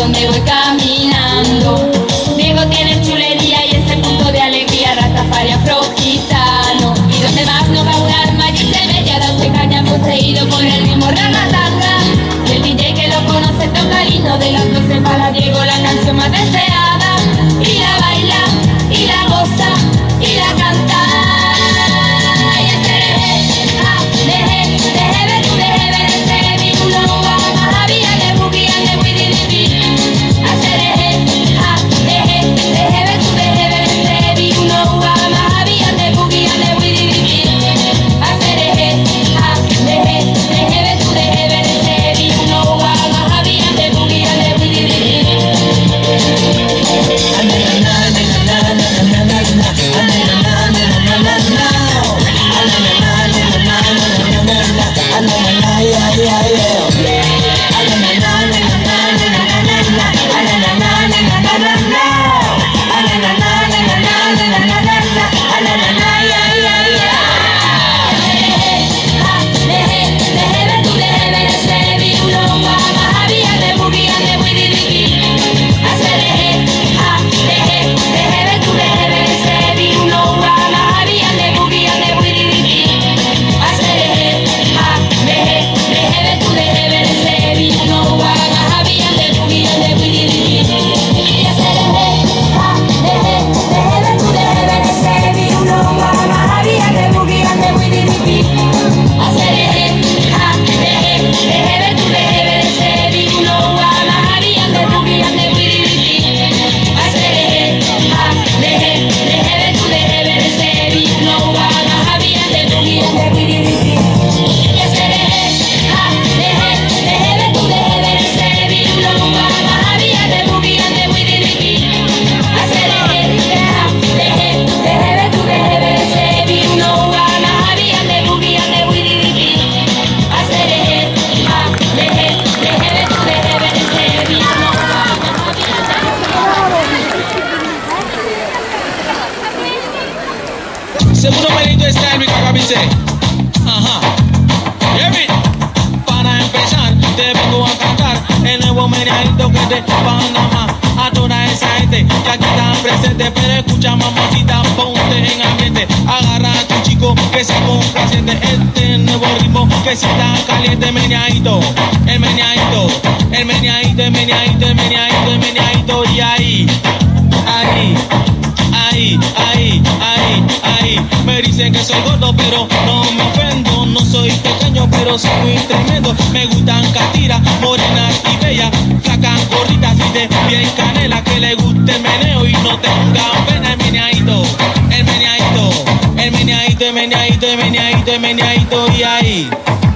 donde voy caminando. Diego tiene chulería y ese punto de alegría, Rastafari afro-gitano. Y donde más no va un alma y se ve ya darse caña poseído por el ritmo ragatanga. Y el DJ que lo conoce toca el himno de las 12 para Diego, la canción más deseada. Y la baila, y la goza, y la canta. Y ese deje ver tu deje ver ese vino no va más había de boogie and the widdy dee. Hace deje ver tu deje ver ese vino no va más había de boogie and the widdy dee. Hace deje ver tu deje ver ese vino no va más había de boogie and the widdy dee. Segundo bailito de style, mi caca dice. Ajá. Hear it. Para empezar, te vengo a cantar el nuevo meneadito que es de Panamá. A toda esa gente que aquí está presente, pero escucha mamacita, ponte en ambiente. Agarra a tu chico que se complaciente. Este nuevo ritmo que si está caliente, meneadito. El meneadito, el meneadito, el meneadito, el meneadito, el meneadito. Y ahí, ahí. Ahí, ahí, ahí, ahí. Me dicen que soy gordo, pero no me ofendo. No soy pequeño, pero soy muy tremendo. Me gustan catiras, morenas y bellas, flacas, gorditas y de bien canela. Que le guste el meneo y no tengan pena. El meneadito, el meneadito, el meneadito, el meneadito, el meneadito, el meneadito. Y ahí,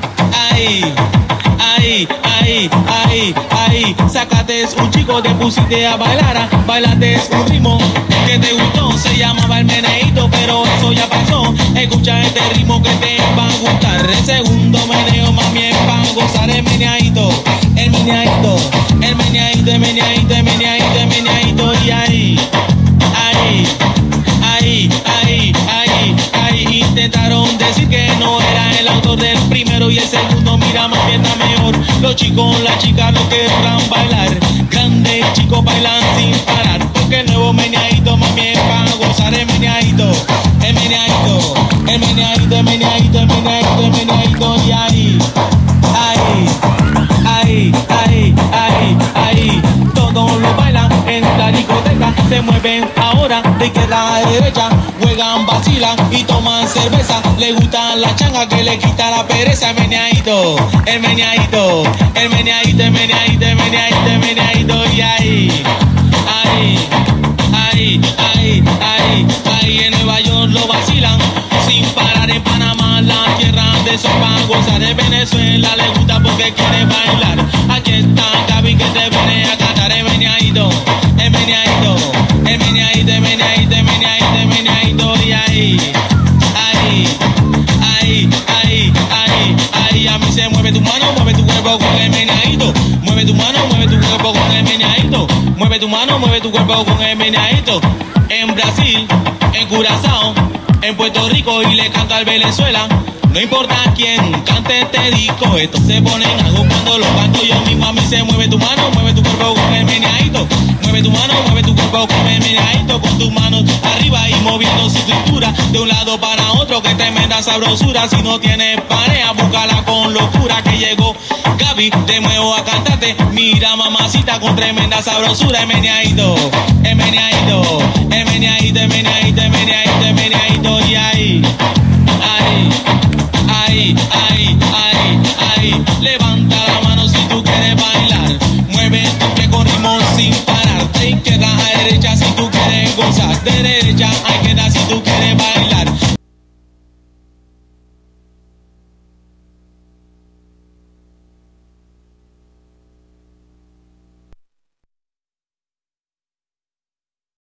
ahí, ahí, ahí, ahí, ahí. Sácate un chico, te pusiste a bailar. Bailate un ritmo que te gustó, se llamaba el meneíto, pero eso ya pasó. Escucha este ritmo que te va a gustar. El segundo meneo, mami, es para gozar. El meneadito, el meneadito, el meneadito, el meneadito, el meneadito, el meneadito. Y ahí, ahí, ahí, ahí, ahí, ahí. Intentaron decir que no era el autor del primero y el segundo. Mira, más bien está mejor. Los chicos, las chicas lo querrán bailar. Grandes chicos bailan sin parar. Porque el nuevo meneadito, mami, es para gozar. El meneadito, el meneadito, el meneadito, el meneadito, el meneadito, el meneadito. Y ahí, ahí, ahí, ahí, ahí, ahí. Todos lo bailan en la discoteca. Se mueven ahora de izquierda a derecha. Juegan, vacilan y toman cerveza. Le gusta la changa que le quita la pereza. El meneadito, el meneadito, el meneadito, el meneadito, el meneadito, el meneadito. Y ahí, ahí, ahí, ahí, ahí, ahí. En Nueva York lo vacilan sin parar. En Panamá, la tierra de sopa, goza. De Venezuela le gusta porque quiere bailar. Aquí está Gaby que te viene a cantar. El meneadito, el meneadito, el meneadito, el meneadito, el meneadito, el meneadito. Y ahí, ahí, ahí, ahí, ahí, ahí. A mí se mueve tu mano, mueve tu cuerpo con el meneadito. Mueve tu mano, mueve tu cuerpo con el meneadito. Mueve tu mano, mueve tu cuerpo con el meneadito. En Brasil, en Curazao, en Puerto Rico y le canta al Venezuela. No importa quién cante este disco, esto se pone en algo cuando lo canto yo mismo. A mí se mueve tu mano, mueve tu cuerpo con el meneadito. Mueve tu mano, mueve tu cuerpo con el meneadito. Con tus manos arriba y moviendo su cintura de un lado para otro, que tremenda sabrosura. Si no tienes pareja, búscala con locura. Que llegó Gaby, de nuevo a cantarte. Mira mamacita con tremenda sabrosura. El meneadito, el meneadito, el meneadito, el meneadito, el meneadito, el meneadito. Y ahí, ahí, ahí, ahí, ahí, ahí. Levanta la mano si tú quieres bailar. Mueve tu pie con ritmo sin parar. De izquierda a derecha si tú quieres gozar. De derecha a izquierda si tú quieres bailar.